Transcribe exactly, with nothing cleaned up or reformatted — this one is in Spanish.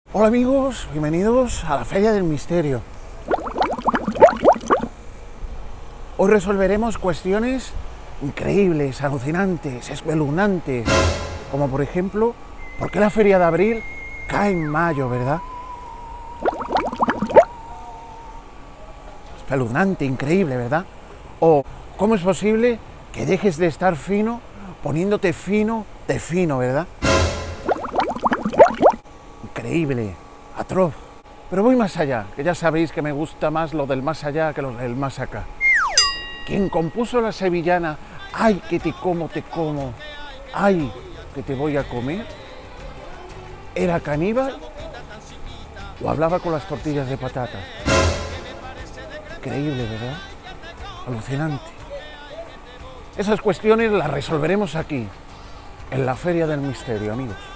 Hola amigos, bienvenidos a la Feria del Misterio. Hoy resolveremos cuestiones increíbles, alucinantes, espeluznantes, como por ejemplo, ¿por qué la Feria de Abril cae en mayo, verdad? Espeluznante, increíble, ¿verdad? O, ¿cómo es posible que dejes de estar fino poniéndote fino de fino, verdad? Increíble, atroz. Pero voy más allá, que ya sabéis que me gusta más lo del más allá que lo del más acá. Quien compuso la sevillana "Ay, que te como, te como, ay, que te voy a comer", ¿era caníbal o hablaba con las tortillas de patatas? Increíble, ¿verdad? Alucinante. Esas cuestiones las resolveremos aquí, en la Feria del Misterio, amigos.